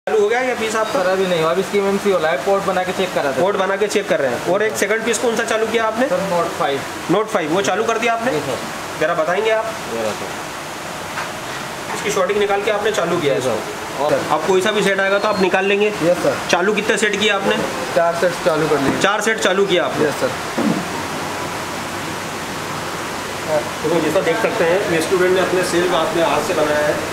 चालू हो गया या पीस आपका? सर अभी नहीं, अभी इसकी एमएमसी वाला है, पोर्ट बना के चेक करा था। पोर्ट बना के चेक कर रहे हैं। और एक सेकंड पीस कौन सा चालू किया आपने? सर नोट 5 वो चालू कर दिया आपने? जरा बताएंगे आप? इसकी शॉर्टिंग निकाल के आपने चालू किया है सर। और अब कोई सा भी सेट आएगा तो आप निकाल लेंगे? Yes sir. चालू कितने सेट किया आपने? 4 सेट चालू कर लिए। 4 सेट चालू किया आपने? Yes sir. तो जैसा देख सकते हैं ये स्टूडेंट ने अपने सेल अपने हाथ से बनाया है।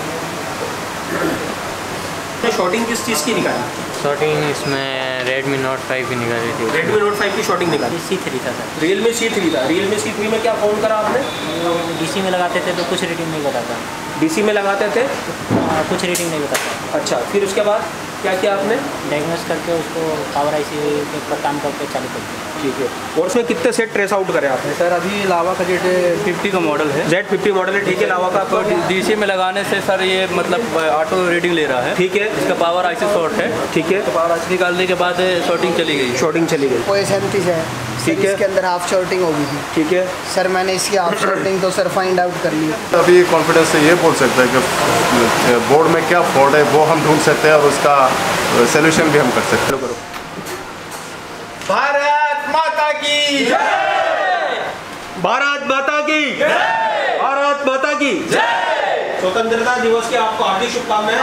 शॉर्टिंग किस चीज़ की निकाली? शॉर्टिंग इसमें Redmi Note 5 की निकाली थी। Redmi Note 5 की शॉर्टिंग निकाली। C3 था सर। Realme C3 था। Realme C3 में क्या फोन करा आपने? DC में लगाते थे तो कुछ रेटिंग नहीं बताता। DC में लगाते थे कुछ रेटिंग नहीं बताता। अच्छा, फिर उसके बाद क्या किया आपने? डायग्नोस करके उसको पावर IC के ऊपर काम करके चालू कर दिया। ठीक है। और उसमें कितने सेट ट्रेस आउट करे आपने? सर अभी लावा का Z50 का मॉडल है। Z50 मॉडल है, ठीक है। लावा का आपको DC में लगाने से सर ये मतलब ऑटो रीडिंग ले रहा है। ठीक है। इसका पावर IC शॉर्ट है। ठीक है। तो पावर IC निकालने के बाद शॉर्टिंग चली गई। शॉर्टिंग चली गई। कोई 37 है। ठीक है। इसके अंदर हाफ शॉर्टिंग होगी थी। ठीक है सर, मैंने इसकी हाफ शॉर्टिंग तो सर फाइंड आउट कर ली। अभी कॉन्फिडेंस से ये बोल सकते हैं कि बोर्ड में क्या फॉल्ट है वो हम ढूंढ सकते हैं और उसका सलूशन भी हम कर सकते हैं। भारत माता की जय! भारत माता की जय! भारत माता की जय! स्वतंत्रता दिवस की आपको हार्दिक शुभकामनाएं।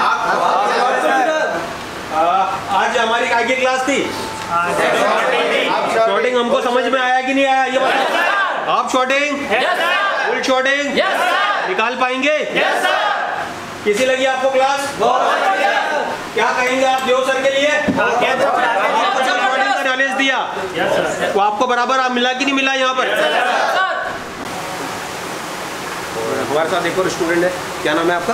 आज हमारी काय की क्लास थी? शॉर्टिंग हमको समझ में आया कि नहीं आया ये बताओ। आप शॉर्टिंग फुल शॉर्टिंग निकाल पाएंगे? कैसी लगी आपको क्लास? क्या कहेंगे आप देव सर के लिए? शॉर्टिंग का नॉलेज दिया वो आपको बराबर आप मिला कि नहीं मिला यहाँ पर? हमारे साथ एक और स्टूडेंट है, क्या नाम है आपका?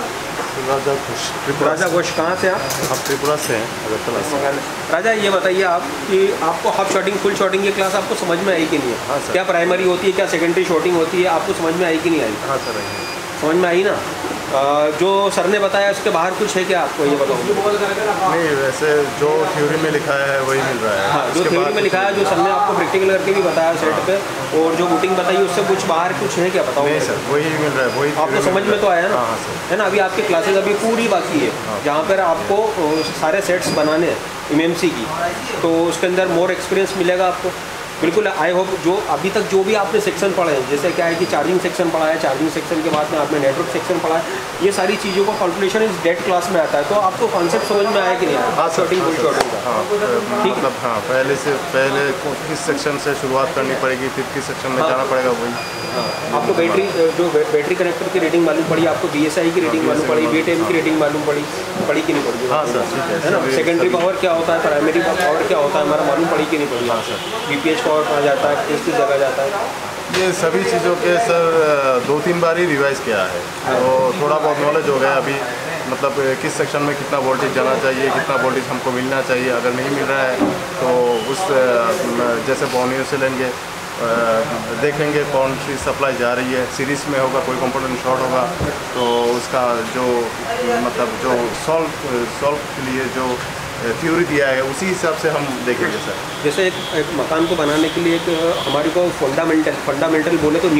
राजा घोष। कहाँ से आप त्रिपुरा से हैं, अगरतला से। राजा ये बताइए आप कि आपको हाफ शॉर्टिंग फुल शॉर्टिंग की क्लास आपको समझ में आई कि नहीं? हाँ सर। क्या प्राइमरी होती है, क्या सेकेंडरी शॉर्टिंग होती है, आपको समझ में आई कि नहीं आई? हाँ सर। समझ में आई ना? जो सर ने बताया उसके बाहर कुछ है क्या आपको ये बताओ? नहीं, वैसे जो थ्योरी में लिखा है वही मिल रहा है। हाँ, जो थ्योरी में लिखा है, जो सर ने आपको प्रैक्टिकल करके भी बताया सेट पे, और जो बूटिंग बताई उससे कुछ बाहर कुछ है क्या बताओ? नहीं सर, वही मिल रहा है, वही आपको समझ में तो आया ना? हाँ सर। है ना? अभी आपकी क्लासेस अभी पूरी बाकी है जहाँ पर आपको सारे सेट्स बनाने हैं एमएमसी की, तो उसके अंदर मोर एक्सपीरियंस मिलेगा आपको। बिल्कुल आई होप जो अभी तक जो भी आपने सेक्शन पढ़े हैं, जैसे क्या है कि चार्जिंग सेक्शन पढ़ा है, चार्जिंग सेक्शन के बाद में आपने नेटवर्क सेक्शन पढ़ा है, ये सारी चीज़ों का कैलकुलेशन इस डेट क्लास में आता है। तो आपको कॉन्सेप्ट समझ में आया कि नहीं आया? हाँ शॉर्टिंग फुल शॉर्टिंग का। हाँ, मतलब हाँ, पहले किस सेक्शन से शुरुआत करनी पड़ेगी, फिर किस सेक्शन में जाना पड़ेगा, वही। आपको बैटरी कनेक्टर की रेटिंग मालूम पड़ी, आपको BSI की रेटिंग मालूम पड़ी, BTM की रेटिंग मालूम पड़ी कि नहीं पड़ी? हाँ सर, ठीक है ना? सेकेंडरी पावर क्या होता है, प्राइमरी पावर क्या होता है, हमारा मालूम पड़ी कि नहीं पड़ी? हाँ सर। BPH पावर कहाँ जाता है, किस जगह जाता है? ये सभी चीज़ों के सर 2-3 बार ही रिवाइज किया है, तो थोड़ा बहुत नॉलेज हो गया अभी। मतलब किस सेक्शन में कितना वोल्टेज जाना चाहिए, कितना वोल्टेज हमको मिलना चाहिए, अगर नहीं मिल रहा है तो उस जैसे बोनियो से लेंगे, देखेंगे कौन सी सप्लाई जा रही है। सीरीज़ में होगा, कोई कंपोनेंट शॉर्ट होगा तो उसका जो मतलब जो सॉल्व के लिए जो थ्योरी दिया है उसी हिसाब से हम देखेंगे सर। जैसे एक मकान को बनाने के लिए एक हमारे को फंडामेंटल बोले तो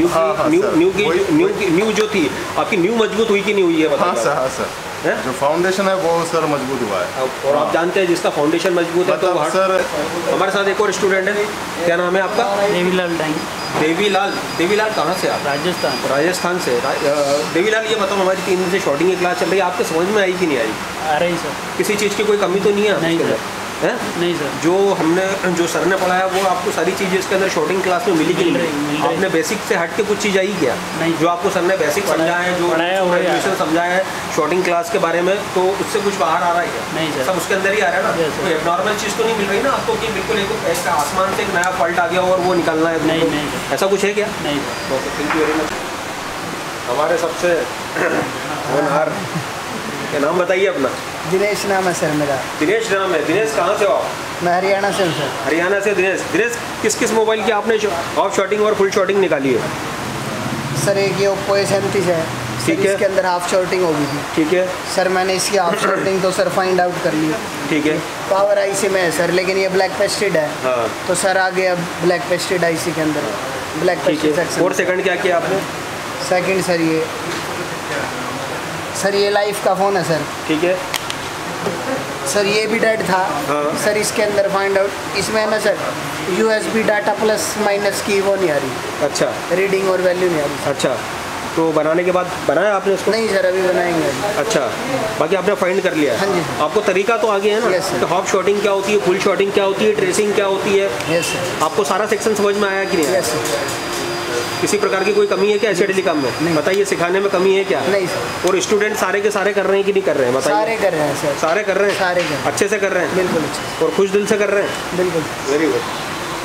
न्यू जो थी आपकी न्यू मजबूत हुई कि नहीं हुई है? हाँ सर, हाँ सर। जो फाउंडेशन है वो सर मजबूत हुआ है। और आप जानते हैं जिसका फाउंडेशन मजबूत है तो सर। हमारे साथ एक और स्टूडेंट है, क्या नाम है आपका? देवीलाल डांग। देवीलाल कहाँ से आप? राजस्थान से। देवीलाल ये बताओ, हमारी 3 दिन से शॉर्टिंग की क्लास चल रही है, आपको समझ में आई कि नहीं आई? आ रही सर। किसी चीज़ की कोई कमी तो नहीं है? नहीं सर। जो सर ने पढ़ाया वो आपको सारी चीज़ें इसके अंदर शॉर्टिंग क्लास में मिली कि नहीं? आपने बेसिक से हट के कुछ चीज़ आई क्या? नहीं। जो आपको सर ने बेसिक समझाया है, जो एडमिशन समझाया है शॉर्टिंग क्लास के बारे में, तो उससे कुछ बाहर आ रहा है क्या? नहीं सर। सब उसके अंदर ही आ रहा है ना? कोई एबनॉर्मल चीज़ तो नहीं मिल रही ना आपको कि बिल्कुल एक आसमान से एक नया फॉल्ट आ गया और वो निकालना है? नहीं। ऐसा कुछ है क्या? नहीं। Thank you very much. हमारे सबसे होनहार क्या नाम बताइए अपना? दिनेश नाम है सर मेरा। दिनेश नाम है। दिनेश कहाँ से हो आप? मैं हरियाणा से हूँ सर। हरियाणा से। दिनेश किस मोबाइल की आपने हाफ शॉर्टिंग और फुल शॉर्टिंग निकाली है? सर एक ये ओप्पो A37 है। ठीक है। इसके अंदर हाफ शॉर्टिंग होगी थी। ठीक है। सर मैंने इसकी हाफ शॉर्टिंग तो सर फाइंड आउट कर ली। ठीक है। पावर IC में है सर, लेकिन ये ब्लैक पेस्टेड है। हाँ। तो सर आ गया ब्लैक पेस्टेड IC के अंदर, ब्लैक पेस्टेड सेक्शन। और सेकंड क्या किया आपने? सेकंड सर ये लाइफ का फ़ोन है सर। ठीक है। सर ये भी डेड था। हाँ। सर इसके अंदर फाइंड आउट इसमें है ना sir, USB data plus minus की वो नहीं आ रही, अच्छा रीडिंग और वैल्यू नहीं आ रही। अच्छा, तो बनाने के बाद बनाया आपने उसको? नहीं सर, अभी बनाएंगे। अच्छा, बाकी आपने फाइंड कर लिया है? हाँ जी। आपको तरीका तो आ गया है ना? Yes, sir. कि हॉप शॉटिंग क्या होती है, फुल शॉटिंग क्या होती है, ट्रेसिंग क्या होती है, यस सर। आपको सारा सेक्शन समझ में आया कि नहीं आया? Yes sir. किसी प्रकार की कोई कमी है क्या ऐसे टेलीकॉम में? नहीं। बताइए, सिखाने में कमी है क्या? नहीं सर। और स्टूडेंट सारे के सारे कर रहे हैं कि नहीं कर रहे हैं? बताइए। सारे कर रहे हैं सर। सारे कर रहे हैं? सारे कर रहे हैं। अच्छे से कर रहे हैं? बिल्कुल अच्छे और खुश दिल से कर रहे हैं? से। बिल्कुल। Very good.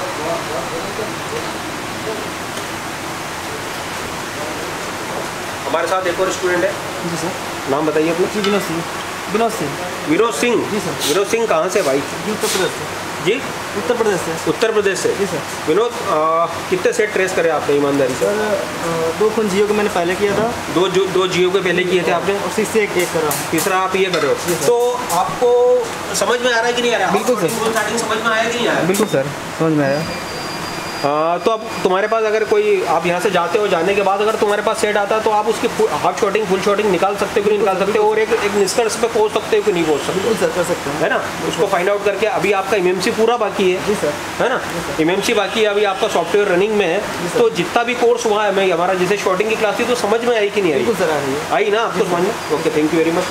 हमारे साथ एक और स्टूडेंट है, जी सर। नाम बताइए अपना। जी विनोद सिंह। विनोद सिंह विनोद सिंह। जी सर। विनोद सिंह कहाँ से भाई? जी उत्तर प्रदेश से। जी उत्तर प्रदेश से। उत्तर प्रदेश से। जी सर। विनोद, कितने सेट ट्रेस करे आपने ईमानदारी से? सर 2 फोन जियो को मैंने पहले किया था दो जियो के पहले किए थे आपने, और 6 से एक कर रहा हूँ। तीसरा आप ये कर रहे हो। तो आपको समझ में आ रहा है कि नहीं आ रहा है? बिल्कुल सर। स्टार्टिंग समझ में आया कि नहीं आया? बिल्कुल सर, समझ में आया। तो अब तुम्हारे पास अगर कोई, आप यहाँ से जाते हो, जाने के बाद अगर तुम्हारे पास सेट आता है तो आप उसकी हाफ शॉटिंग फुल शॉटिंग निकाल सकते हो कि नहीं निकाल सकते हो, और एक निष्कर्ष पे पहुँच सकते हो कि नहीं पहुँच सकते हो, बिल्कुल सर, कर सकते हैं। है ना? उसको फाइंड आउट करके अभी आपका एमएमसी पूरा बाकी है। जी सर। है ना? एमएमसी बाकी है, अभी आपका सॉफ्टवेयर रनिंग में है। तो जितना भी कोर्स हुआ है, मैं हमारा जैसे शॉटिंग की क्लास थी, तो समझ में आई कि नहीं आई? बिल्कुल सर, आ रही है। आई ना आपको समझ में? Okay, thank you very much.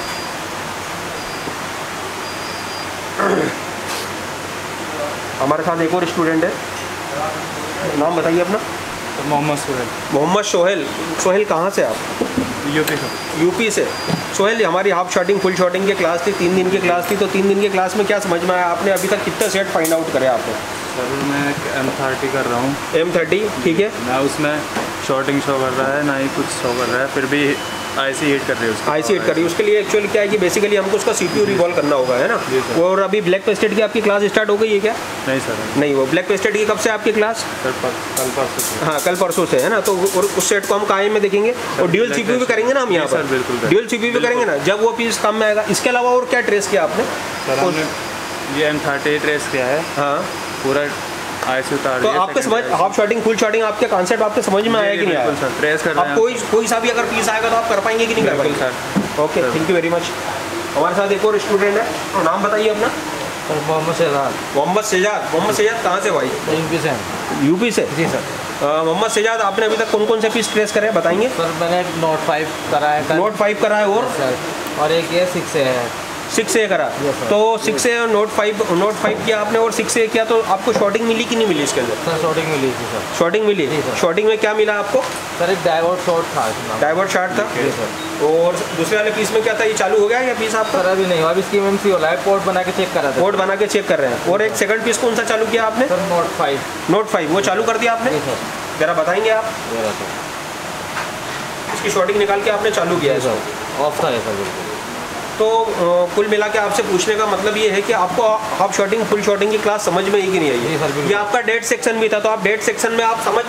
हमारे साथ एक और स्टूडेंट है, नाम बताइए अपना। मोहम्मद सुहेल। मोहम्मद सोहेल। सोहेल कहाँ से आप? यूपी से। यूपी से। सोहेल, हमारी हाफ शॉटिंग फुल शॉटिंग की क्लास थी, 3 दिन की क्लास थी, तो 3 दिन की क्लास में क्या समझ में आया? आपने अभी तक कितने सेट फाइंड आउट करे आपने? सर मैं M30 कर रहा हूँ। M30, ठीक है। ना उसमें शॉटिंग शो कर रहा है, ना ही कुछ शो कर रहा है, फिर भी आईसी हिट कर रही है उसकी। आईसी हिट कर रही है। उसके लिए एक्चुअली क्या है कि बेसिकली हमको उसका CPU रिवॉल्व करना होगा, है ना? जी सर। और अभी ब्लैक पेस्टेड की आपकी क्लास स्टार्ट हो गई है क्या? नहीं सर। नहीं, वो ब्लैक पेस्टेड की कब से आपकी क्लास? सर कल परसों से। हाँ, कल परसों से, है ना? तो और उस सेट को हम कायम में देखेंगे, और ड्यूल Black CPU भी Pested। करेंगे ना हम यहाँ जी सर, पर? बिल्कुल। ड्यूल CPU भी करेंगे ना, जब वो पीस काम में आएगा। इसके अलावा और क्या ट्रेस किया आपने? सर हमने ये M30 ट्रेस किया है, हाँ, पूरा आईसी उतार तो दिया। आपके समझ, हाफ शॉटिंग फुल शॉटिंग आपके कॉन्सेप्ट आपके समझ में आया कि नहीं आया? बिल्कुल सर, ट्रेस कर रहे अब हैं। कोई सा भी अगर पीस आएगा तो आप कर पाएंगे कि नहीं कर बिल्कुल पाएंगे? Sir. Okay, thank you very much. हमारे साथ एक और स्टूडेंट है, तो नाम बताइए अपना। सर मोहम्मद शहजाद। मोहम्मद सजाद। मोहम्मद सजाद कहाँ से भाई? यूपी से। यूपी से। जी सर। मोहम्मद सजाद, आपने अभी तक कौन कौन से पीस ट्रेस करे, बताएंगे? सर मैंने नोट 5 करा है कल। नोट 5 करा है, और सर, और एक ये 6 से है। 6 से करा। Yes, sir. तो 6 से नोट 5 किया आपने, और 6 से किया, तो आपको शॉटिंग मिली कि नहीं मिली इसके अंदर? सर शॉटिंग मिली थी सर। शॉटिंग मिली। जी, sir. शॉटिंग में क्या मिला आपको? सर एक डाइवर्ट शॉट था इसमें। डाइवर्ट शॉट था। जी सर। और दूसरे वाले पीस में क्या था, ये चालू हो गया या पीस आपका? सर अभी नहीं हुआ, अभी इसकी MMC हो रहा है, पोर्ट बना के चेक करा था। कोड बना के चेक कर रहे हैं। और एक सेकंड पीस कौन सा चालू किया आपने? Sir note 5। नोट 5, वो चालू कर दिया आपने? जी सर। जरा बताएंगे आप? ये रहा सर। इसकी शॉटिंग निकाल के आपने चालू किया है जी इसको। सर, ऑफ था ये सर बिल्कुल। तो कुल मिला के आपसे पूछने का मतलब ये है कि आपको हाफ शॉटिंग फुल शॉटिंग की क्लास समझ में आई कि नहीं आई? जी सर, बिल्कुल। ये आपका डेट सेक्शन भी था, तो आप डेट सेक्शन में आपने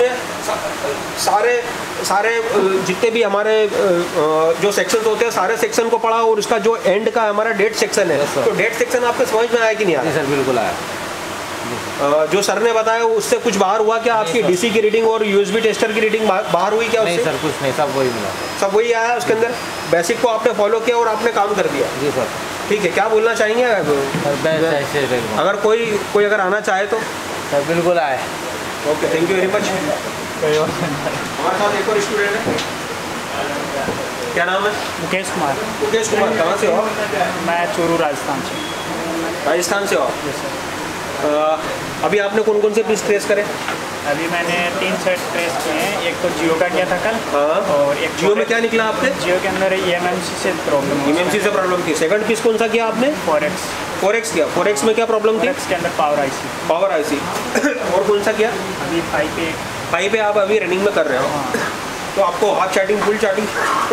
सारे जितने भी हमारे जो सेक्शंस होते हैं, सारे सेक्शन को पढ़ा, और उसका जो एंड का हमारा डेट सेक्शन है, Yes, sir। तो डेट सेक्शन आपको समझ में आया कि नहीं जी आया? सर बिल्कुल आया। जो सर ने बताया उससे कुछ बाहर हुआ क्या? आपकी सर। डीसी की रीडिंग और यूएसबी टेस्टर की रीडिंग बाहर हुई क्या नहीं उससे? सर, कुछ नहीं, सब वही मिला। सब वही आया उसके अंदर? बेसिक को आपने फॉलो किया और आपने काम कर दिया। जी सर। ठीक है, क्या बोलना चाहेंगे? सर बेस्ट ऐसे रहेगा। अगर कोई अगर आना चाहे तो? सर बिल्कुल आए। Okay, thank you very much. हमारे साथ एक और स्टूडेंट है, क्या नाम है? मुकेश कुमार। मुकेश कुमार, कहाँ से हो आप? मैं चूरू राजस्थान से। राजस्थान से हो आप? अभी आपने कौन कौन से पीस ट्रेस करे? अभी मैंने 3 सेट ट्रेस किए हैं। एक तो जियो का किया था कल, हाँ। और एक जियो में क्या निकला आपने? जियो के अंदर EMMC से प्रॉब्लम। एमएमसी से प्रॉब्लम थी। सेकंड पीस कौन सा किया आपने? फॉरेक्स। फोरेक्स किया। फोरेक्स में क्या प्रॉब्लम थी? फॉरेक्स के अंदर पावर IC। Power IC. और कौन सा किया? अभी 5 पे। 5 पे आप अभी रनिंग में कर रहे हो, तो आपको हाफ चैटिंग फुल चैटिंग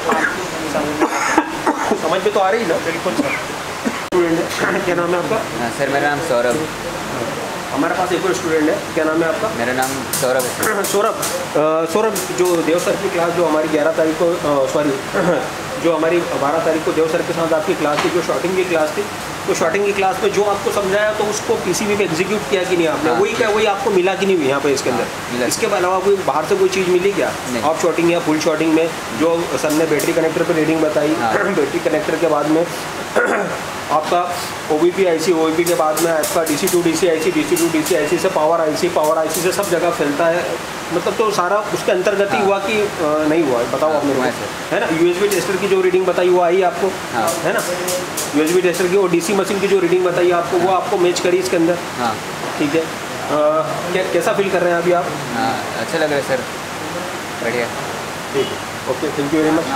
समझ में तो आ रही है ना? बिल्कुल सर। स्टूडेंट है, क्या नाम है आपका? सर मेरा नाम सौरभ। हमारे पास एक और स्टूडेंट है, क्या नाम है आपका? मेरा नाम सौरभ है। सौरभ। सौरभ, जो देव सर की क्लास जो हमारी 11 तारीख को जो हमारी 12 तारीख को देव सर के साथ आपकी क्लास थी, जो शॉटिंग की क्लास थी, तो शॉटिंग की क्लास में जो आपको समझाया, तो उसको पीसीबी पे एग्जीक्यूट किया कि नहीं आपने? हाँ। वही क्या, वही आपको मिला कि नहीं यहाँ पे इसके मिला। अंदर? इसके अलावा कोई बाहर से कोई चीज़ मिली क्या? नहीं। ऑफ शॉटिंग या फुल शॉटिंग में जो सर ने बैटरी कनेक्टर पर रीडिंग बताई, हाँ। बैटरी कनेक्टर के बाद में आपका OBP IC, OBP के बाद में आपका DC to DC IC, DC to DC IC से पावर IC से सब जगह फैलता है, मतलब तो सारा उसके अंतर्गत ही हुआ कि नहीं हुआ है? बताओ आपने, है ना। USB टेस्टर की जो रीडिंग बताई वो आई आपको, है ना। USB टेस्टर की और DC मशीन की जो रीडिंग बताई आपको वो आपको मैच करी इसके अंदर, ठीक है। कैसा फील कर रहे हैं अभी आप? अच्छा लग रहा है सर, बढ़िया। ठीक है, okay, thank you very much.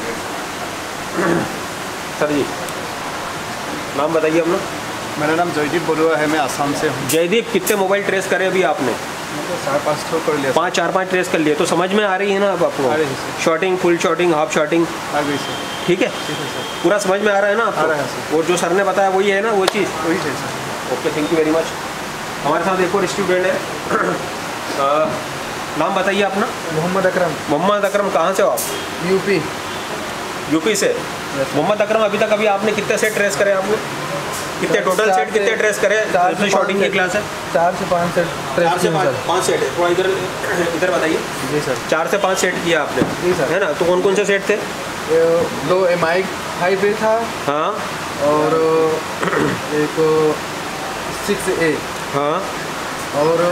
Sir जी नाम बताइए अपना। मेरा नाम जयदीप बरुआ है, मैं आसाम से हूँ। जयदीप, कितने मोबाइल ट्रेस करे अभी आपने? 4-5 कर लिया। 4-5 ट्रेस कर लिए, तो समझ में आ रही है ना अब आपको? Shorting, full shorting, half shorting, आ गई सर। ठीक है पूरा समझ में आ रहा है ना आपको? आ रहा है सर। और जो सर ने बताया वही है ना, वो चीज़? वही है sir. Okay, thank you very much. हमारे साथ एक और स्टूडेंट है, नाम बताइए अपना। मोहम्मद अकरम। मोहम्मद अकरम, कहाँ से हो आप? यूपी से। मोहम्मद अकरम, अभी तक आपने कितने सेट ट्रेस करे? आपने कितने टोटल सेट कितने ट्रेस करे? जितने शॉर्टिंग की क्लास है 4 से 5 सेट ट्रेस। 4 से 5 सेट है। थोड़ा इधर बताइए। जी सर। 4 से 5 सेट किया आपने? जी सर। है ना। तो कौन कौन से सेट थे? 2 MI हाईवे था, हाँ, और एक 6A, हाँ, और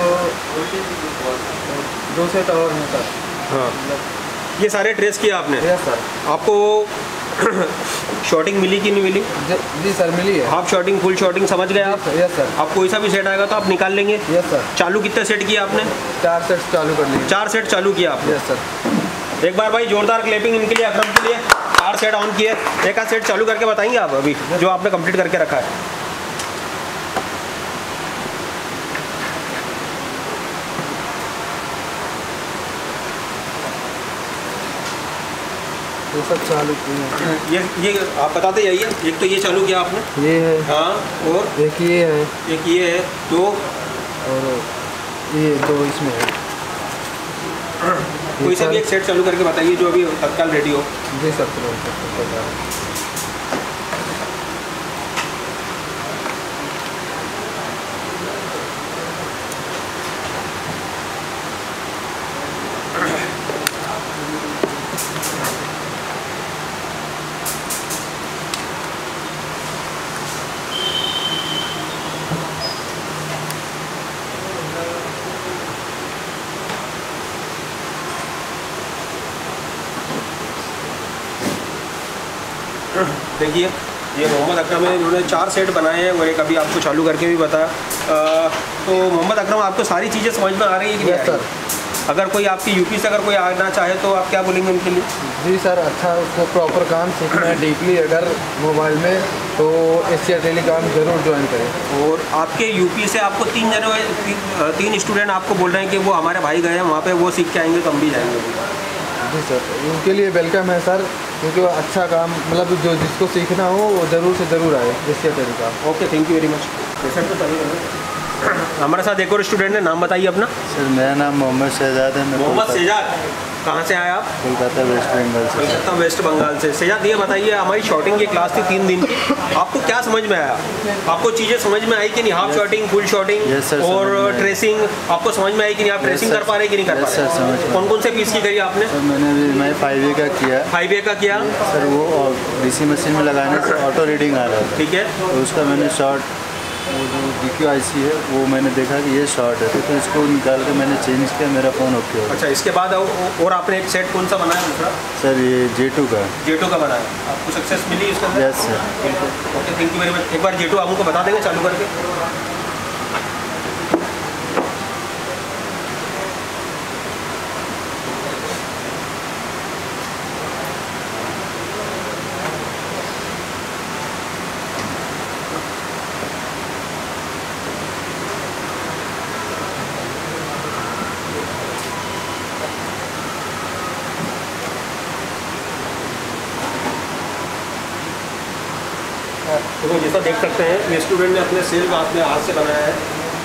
2 सेट और हैं सर। हाँ, ये सारे ट्रेस किया आपने? Yes sir. आपको शॉर्टिंग मिली कि नहीं मिली? जी सर, मिली है। हाफ शॉर्टिंग, फुल शॉर्टिंग समझ गए आप? Yes sir. आप कोई सा भी सेट आएगा तो आप निकाल लेंगे? Yes sir. चालू कितने सेट किया आपने? 4 सेट चालू कर लिए। 4 सेट चालू किया आपने? Yes sir. एक बार भाई जोरदार क्लैपिंग इनके लिए, अकरम के लिए। 4 सेट ऑन किए, एक आध सेट चालू करके बताएंगे आप अभी जो आपने कंप्लीट करके रखा है? वो सब चालू किए हैं। ये आप बताते जाइए। एक तो ये चालू किया आपने, ये है, हाँ, और एक ये है, एक ये है, 2 और ये 2 इसमें है। कोई सा भी एक सेट चालू करके बताइए जो अभी तत्काल रेडी हो। जी सर, तुरंत। देखिए ये मोहम्मद अकरम है, इन्होंने 4 सेट बनाए हैं और एक अभी आपको चालू करके भी बताया। तो मोहम्मद अकरम, आपको सारी चीज़ें समझ में आ रही है कि नहीं? सर। अगर कोई आपकी यूपी से अगर कोई आना चाहे तो आप क्या बोलेंगे उनके लिए? जी सर, अच्छा उसको प्रॉपर काम सीखना है डीपली अगर मोबाइल में, तो एशिया टेलीकॉम ज़रूर ज्वाइन करें। और आपके यूपी से आपको 3 स्टूडेंट आपको बोल रहे हैं कि वो हमारे भाई गए हैं वहाँ पे, वो सीख के आएंगे तो हम भी जाएंगे। जी सर, उनके लिए वेलकम है सर, क्योंकि वो अच्छा काम, मतलब जो जिसको सीखना हो वो ज़रूर से ज़रूर आए Asia telecom. Okay, thank you very much. Patient तो चाहिए। हमारे साथ एक और स्टूडेंट है, नाम बताइए अपना। सर मेरा नाम मोहम्मद शहजाद है। मोहम्मद शहजाद, कहाँ से आए आप? कोलकाता वेस्ट बंगाल से। कोलकाता वेस्ट बंगाल से। शहजाद, ये बताइए, हमारी शॉर्टिंग की क्लास थी 3 दिन की, आपको क्या समझ में आया? आपको चीज़ें समझ में आई कि नहीं? हाफ शॉर्टिंग, फुल शॉर्टिंग और ट्रेसिंग आपको समझ में आई कि नहीं? आप ट्रेसिंग कर पा रहे कि नहीं कर पा रहे? कौन कौन से पीस की करी आपने? सर मैंने अभी 5A का किया। 5A का किया सर, वो DC मशीन में लगाने से ऑटो रीडिंग आ रहा था। ठीक है। तो उसका मैंने शॉर्ट, वो जो DQ IC है वो मैंने देखा कि ये शॉर्ट है, तो इसको निकाल के मैंने चेंज किया, मेरा फ़ोन ओके हो गया। अच्छा, इसके बाद और आपने एक सेट कौन सा बनाया दूसरा? सर ये J2 का। J2 का बनाया, आपको सक्सेस मिली इसके अंदर? Yes sir. Okay, thank you very much. एक बार J2 हमको बता देंगे चालू करके? देखो, जैसा देख सकते हैं ये स्टूडेंट ने अपने सेल अपने हाथ से बनाया है।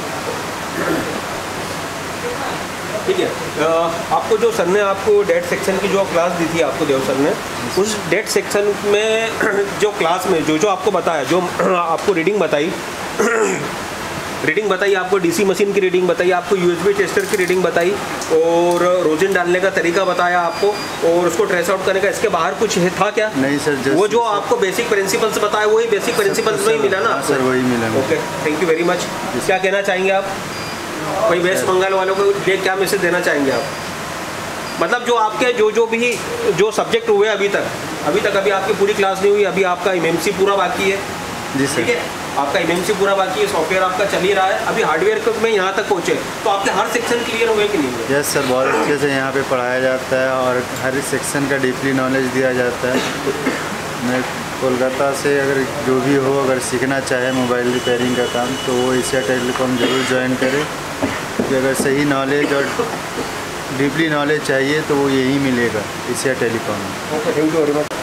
ठीक है। आपको जो सर ने आपको डेट सेक्शन की जो क्लास दी थी आपको, देव सर ने, उस डेट सेक्शन में जो क्लास में जो आपको बताया, जो आपको रीडिंग बताई, रीडिंग बताई आपको, डीसी मशीन की रीडिंग बताई आपको, यूएसबी टेस्टर की रीडिंग बताई और रोजिन डालने का तरीका बताया आपको और उसको ट्रेस आउट करने का। इसके बाहर कुछ था क्या? नहीं सर, वो जो आपको बेसिक प्रिंसिपल्स बताया वही बेसिक प्रिंसिपल्स में ही मिला ना सर? वही मिला। Okay, thank you very much. क्या कहना चाहेंगे आप भाई वेस्ट बंगाल वालों को, ये क्या मैसेज देना चाहेंगे आप? मतलब जो आपके जो सब्जेक्ट हुए अभी तक अभी आपकी पूरी क्लास नहीं हुई, अभी आपका एमएमसी पूरा बाकी है। जी सर। ठीक है, आपका एमएमसी पूरा बाकी है, सॉफ्टवेयर आपका चल ही रहा है, अभी हार्डवेयर में यहाँ तक पहुँचे, तो आपके हर सेक्शन क्लियर हुए कि नहीं हुए? यस सर, बहुत अच्छे से यहाँ पे पढ़ाया जाता है और हर सेक्शन का डीपली नॉलेज दिया जाता है। मैं कोलकाता से अगर जो भी हो, अगर सीखना चाहे मोबाइल रिपेयरिंग का काम, तो वो एशिया टेलीकॉम ज़रूर ज्वाइन करे, क्योंकि अगर सही नॉलेज और डीपली नॉलेज चाहिए तो वो यही मिलेगा एशिया टेलीकॉम में। Okay, thank you very much.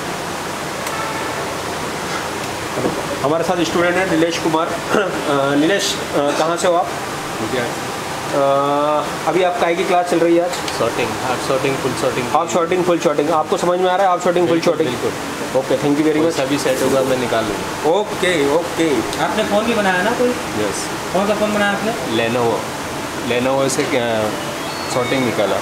हमारे साथ स्टूडेंट है नीलेश कुमार। नीलेश, कहाँ से हो आप? अभी आप काय की क्लास चल रही है आज? Shorting, half shorting, full shorting. Half shorting, full shorting, आपको समझ में आ रहा है? हाफ शॉर्टिंग, फुल शॉर्टिंग, बिल्कुल। Okay, thank you very much. सभी सेट होगा, मैं निकाल लूँगा। Okay okay. आपने फ़ोन भी बनाया ना कोई? यस। कौन सा फ़ोन बनाया आपने? लेनोवो से शॉर्टिंग निकाला।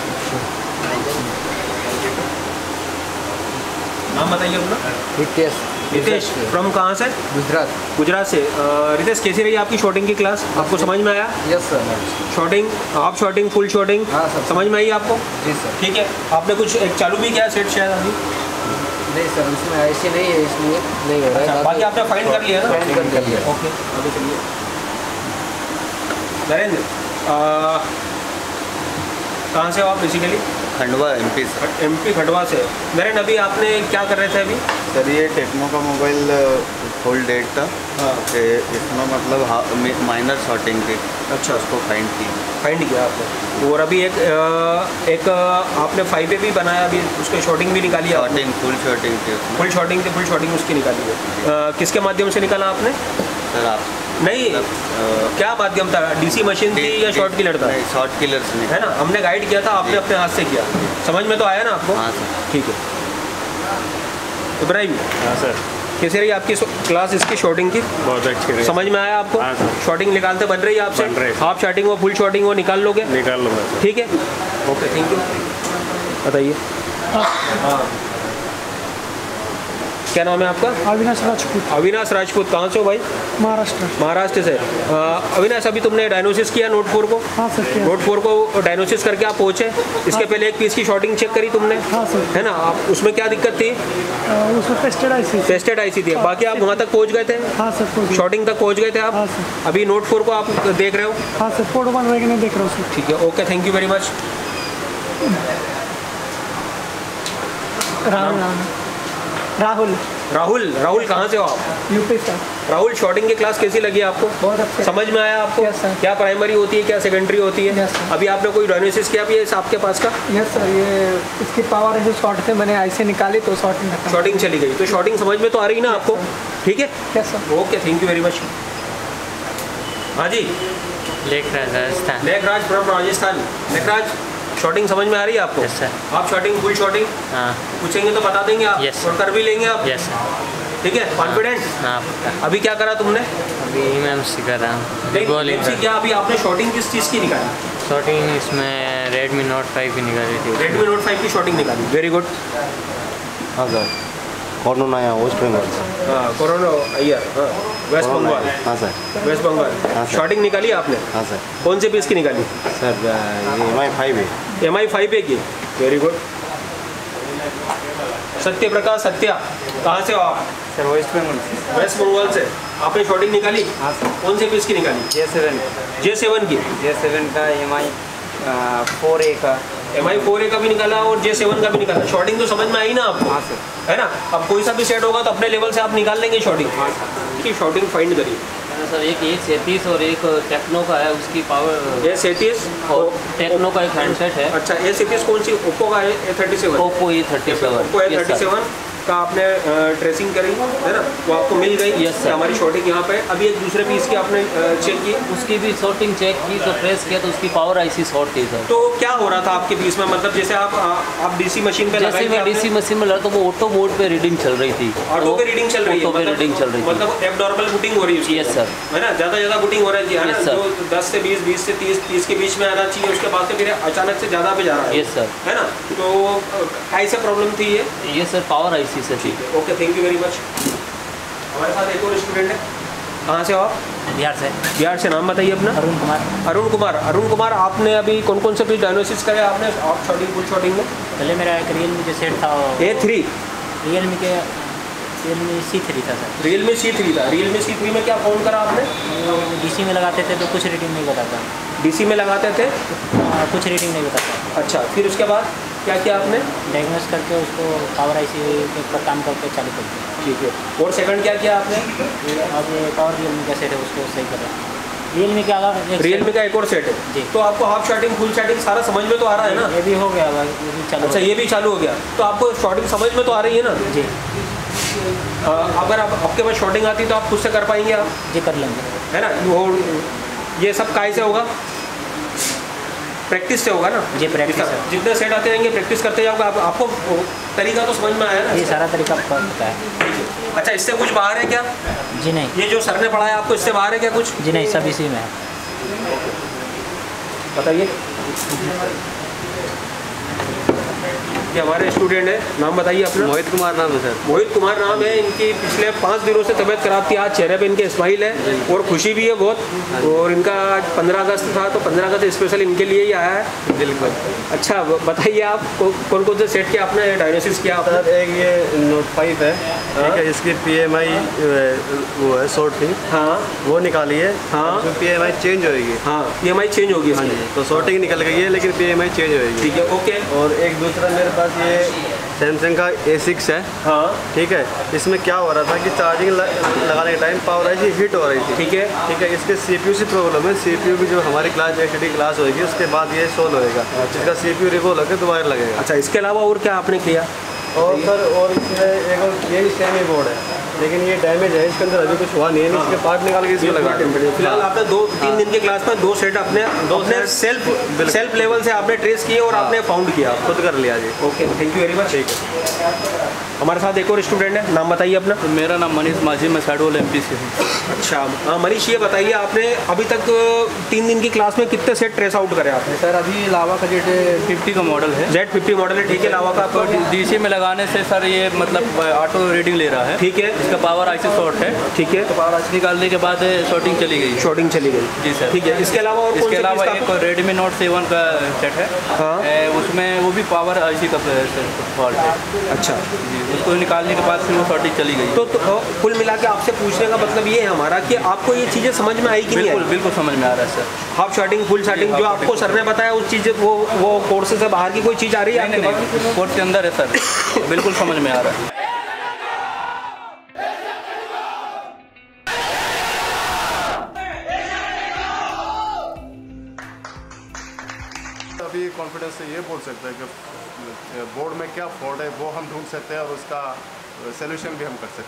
नाम बताइए अपना। रितेश फ्रॉम कहाँ से? गुजरात से। रितेश, कैसी रही आपकी शॉर्टिंग की क्लास? आपको समझ में आया? Yes sir. Shorting, half shorting, full shorting, हाँ सर। समझ में आई आपको? जी सर। ठीक है, आपने कुछ एक चालू भी किया सेट शायद अभी? नहीं सर, उसमें ऐसे नहीं है, इसलिए नहीं हो रहा है। बाकी आपने फाइंड कर लिया ना? फाइंड कर लिया। ओके, आगे चलिए। नरेंद्र, कहाँ से हो आप बेसिकली? खंडवा, एमपी से। एमपी खंडवा से। नरेंद्र, अभी आपने क्या कर रहे थे अभी? सर ये टेक्नो का मोबाइल फुल डेट था। हाँ। इसमें मतलब माइनर शॉर्टिंग थी। अच्छा, उसको फाइंड किया आपने। और अभी एक आपने 5A भी बनाया, अभी उसके शॉर्टिंग भी निकाली है? शॉर्टिंग, फुल शॉर्टिंग थी। फुल शॉर्टिंग उसकी निकाली है। किसके माध्यम से निकाला आपने? सर आप नहीं, क्या माध्यम था? डीसी मशीन थी या शॉर्ट किलर था? शॉर्ट किलर से है ना, हमने गाइड किया था, आपने अपने हाथ से किया। समझ में तो आया ना आपको? हाँ सर। ठीक है। इब्राहिम, हाँ सर। कैसी रही आपकी क्लास इसकी शॉर्टिंग की? बहुत अच्छी रही। समझ में आया आपको? हाँ सर। शॉर्टिंग निकालते बन रही है आपसे? बन रही है। हाफ शॉर्टिंग और फुल शॉर्टिंग वो निकाल लोगे? निकाल लूँगा। ठीक है, ओके, थैंक यू। बताइए। हाँ, क्या नाम है आपका? अविनाश राजपूत। अविनाश राजपूत, कहाँ से हो भाई? महाराष्ट्र से। अविनाश, अभी तुमने डायग्नोसिस किया नोट 4 को? हाँ सर, किया। नोट 4 को डायग्नोसिस करके आप पहुँचे, इसके पहले एक पीस की शॉर्टिंग चेक करी तुमने? हाँ सर। है ना, आप उसमें क्या दिक्कत थी? उसमें टेस्टेड आईसी थी। बाकी आप वहाँ तक पहुँच गए थे? हाँ सर, शॉर्टिंग तक पहुँच गए थे आप? हाँ सर। अभी नोट 4 को आप देख रहे हो? हाँ सर, फोटो बनवा के नहीं देख रहा हूँ। ठीक है, okay, thank you very much. Rahul, कहाँ से हो आप? UP sir. राहुल, शॉर्टिंग की क्लास कैसी लगी आपको? बहुत अच्छा। समझ में आया आपको? Yes sir. क्या प्राइमरी होती है, क्या सेकेंडरी होती है? Yes sir. अभी आपने कोई डायग्नोसिस किया भी है आपके पास का? यस सर, ये इसकी पावर है शॉर्ट से मैंने ऐसे निकाली तो शॉर्टिंग चली गई। तो शॉर्टिंग समझ में तो आ रही ना आपको? ठीक है, yes sir. Okay, thank you very much. हाँ जी, लेखराज फ्रॉम राजस्थान। लेखराज, शॉर्टिंग समझ में आ रही है आपको? Yes sir. आप शॉर्टिंग, फुल शॉर्टिंग पूछेंगे तो बता देंगे आप? यस। और कर भी लेंगे आप? Yes sir. ठीक है, कॉन्फिडेंट? हाँ। अभी क्या करा तुमने? अभी मैम सिखा रहा हूँ। क्या अभी आपने शॉर्टिंग किस चीज़ की निकाली? शॉर्टिंग इसमें रेडमी नोट 5 की निकाली थी। रेडमी नोट 5 की शॉर्टिंग निकाली, वेरी गुड। हाँ सर, कोरोना आया वेस्ट बंगाल। हाँ, कोरोना आया, हाँ, वेस्ट बंगाल। हाँ सर, वेस्ट बंगाल। शॉर्टिंग निकाली आपने? हाँ सर। कौन से पीस की निकाली? सर MI5 है। MI5 की, वेरी गुड। सत्य प्रकाश, सत्या, कहाँ से हो आप? सर वेस्ट बंगाल। वेस्ट बंगाल से। आपने शॉर्टिंग निकाली? हाँ सर। कौन से पीस की निकाली? J7 की। J7 का MI 4A का। MI 4A का भी निकाला और J7 का भी निकाला। शॉर्टिंग तो समझ में आई ना आपको? हाँ सर। है ना, अब कोई सा भी सेट होगा तो अपने लेवल से आप निकाल लेंगे शॉर्टिंग। हाँ सर। शॉर्टिंग फाइंड करिए सर। एक A30 और एक टेक्नो का है, उसकी पावर। A30 और टेक्नो का एक हैंडसेट है। अच्छा, A30 कौन सी? ओप्पो का है? A37? Oppo A37। Oppo A37 का आपने ट्रेसिंग करी है ना, वो आपको मिल गई। Yes sir. हमारी शॉर्टिंग यहाँ पे अभी एक दूसरे पीस की आपने चेक की, उसकी भी शॉर्टिंग चेक की तो ट्रेस किया तो उसकी पावर आईसी शॉर्ट थी सर। तो क्या हो रहा था आपके पीस में, मतलब जैसे आप डीसी मशीन पे जैसे मैं डीसी मशीन में लगा तो वो ऑटो मोड पे रीडिंग चल रही थी। ऑटो पे रीडिंग चल रही है, ऑटो पे रीडिंग चल रही थी, मतलब एबनॉर्मल बुटिंग हो रही है। Yes sir. है ना, ज़्यादा बुटिंग हो रही है ना, जो 10 से 20, 20 से 30 के बीच में आना चाहिए, उसके बाद से फिर अचानक से ज़्यादा पे जा रहा है। Yes sir. है ना, तो कैसे प्रॉब्लम थी ये सर पावर आईसी से थी। Okay, thank you very much. हमारे साथ एक और स्टूडेंट है, कहाँ से हो आप? बिहार से। बिहार से, नाम बताइए अपना? अरुण कुमार। अरुण कुमार, आपने अभी कौन कौन से पीस डायग्नोसिस करे आपने आप शॉर्टिंग फुल शॉर्टिंग में? पहले मेरा एक रियलमी जो सेट था A3, रियलमी C3 था सर। रियलमी C3 था। रियलमी C3 में क्या फ़ोन करा आपने? डीसी में लगाते थे तो कुछ रीडिंग नहीं बताता। डीसी में लगाते थे कुछ रीडिंग नहीं बताता। अच्छा, फिर उसके बाद क्या किया आपने? डायग्नोस करके उसको पावर आईसी के ऊपर काम करके चालू कर दिया। ठीक है, और सेकंड क्या किया आपने? अब एक और रियलमी का सेट है उसको सही करा। रियलमी का एक और सेट है जी। तो आपको हाफ शॉर्टिंग फुल शॉर्टिंग सारा समझ में तो आ रहा है ना? ये भी हो गया, ये भी चालू। अच्छा, ये भी चालू हो गया, तो आपको शॉर्टिंग समझ में तो आ रही है ना? जी। अगर आपके पास शॉर्टिंग आती तो आप खुद से कर पाएंगे आप? जी, कर लेंगे। है ना, वो ये सब काय से होगा? प्रैक्टिस से होगा ना जी। प्रैक्टिस जितने सेट आते रहेंगे प्रैक्टिस करते जाओगे, आपको तरीका तो समझ में आया ना? ये सारा तरीका पता है। अच्छा, इससे कुछ बाहर है क्या? जी नहीं। ये जो सर ने पढ़ाया आपको इससे बाहर है क्या कुछ? जी नहीं, सब इसी में है। बताइए। ये हमारे स्टूडेंट है, नाम बताइए अपना? मोहित कुमार नाम है सर। मोहित कुमार नाम है इनकी। पिछले 5 दिनों से तबीयत खराब थी, आज चेहरे पे इनके स्माइल है और खुशी भी है बहुत। और इनका 15 अगस्त था तो 15 अगस्त स्पेशल इनके लिए ही आया है। बिल्कुल। अच्छा, बताइए आप कौन कौन से सेट के आपने डायग्नोसिस किया आपने? सर एक ये नोट 5 है, ठीक है, इसकी PMI वो है शॉर्ट थी, हाँ वो निकाली है। हाँ, PMI चेंज होगी। हाँ, PMI चेंज होगी। हाँ जी, तो शॉर्टिंग निकल गई है लेकिन PMI चेंज होगी। ठीक है, ओके। और एक दूसरा मेरे पास ये सैमसंग का A6 है। हाँ, ठीक है, इसमें क्या हो रहा था कि चार्जिंग लगाने के टाइम पावर आईसी हीट हो रही थी। ठीक है, इसके CPU से प्रॉब्लम है। CPU की जो हमारी क्लास HDD क्लास होगी उसके बाद ये सोल्व होएगा। इसका CPU रिवॉल्व होकर दोबारा लगेगा। अच्छा, इसके अलावा और क्या आपने किया? और सर और इसमें एक और ये सेमी बोर्ड है लेकिन ये डैमेज है, इसके अंदर अभी कुछ हुआ नहीं है। इसके पार्ट निकाल के इसमें लगा दें। फिलहाल आपने 2-3 दिन की क्लास में 2 सेट अपने सेल्फ लेवल से आपने ट्रेस किए और आपने फाउंड किया, खुद कर लिया जी। Okay, thank you very much. ठीक है। हमारे साथ एक और स्टूडेंट है, नाम बताइए अपना? तो मेरा नाम मनीष माझी, मैं साइडोल MP से हूँ। अच्छा, हाँ मनीष, ये बताइए आपने अभी तक 3 दिन की क्लास में कितने सेट ट्रेस आउट करे आपने? सर अभी लावा का Z50 का मॉडल है। Z50 मॉडल है, ठीक है। लावा का आपको DC में लगाने से सर ये मतलब ऑटो रीडिंग ले रहा है। ठीक है। इसका पावर आईसी शॉर्ट है। ठीक है, तो पावर आईसी निकालने के बाद शॉर्टिंग चली गई। शॉर्टिंग चली गई, जी सर। ठीक है। इसके अलावा और इसके अलावा एक रेडमी नोट 7 का सेट है। हाँ, उसमें वो भी पावर आईसी का फॉल्ट है। अच्छा जी, उसको निकालने के बाद फिर वो शॉर्टिंग चली गई। तो कुल मिला के आपसे पूछने का मतलब ये है हमारा कि आपको ये चीज़ें समझ में आई कि नहीं आई? बिल्कुल समझ में आ रहा है sir. Half shorting full shorting जो आपको सर ने बताया उस चीज़ वो कोर्स से बाहर की कोई चीज़ आ रही है? नहीं, कोर्स के अंदर है सर, बिल्कुल समझ में आ रहा है। अभी कॉन्फिडेंस से ये बोल सकते हैं कि बोर्ड में क्या फॉल्ट है वो हम ढूंढ सकते हैं और उसका सोल्यूशन भी हम कर सकते हैं।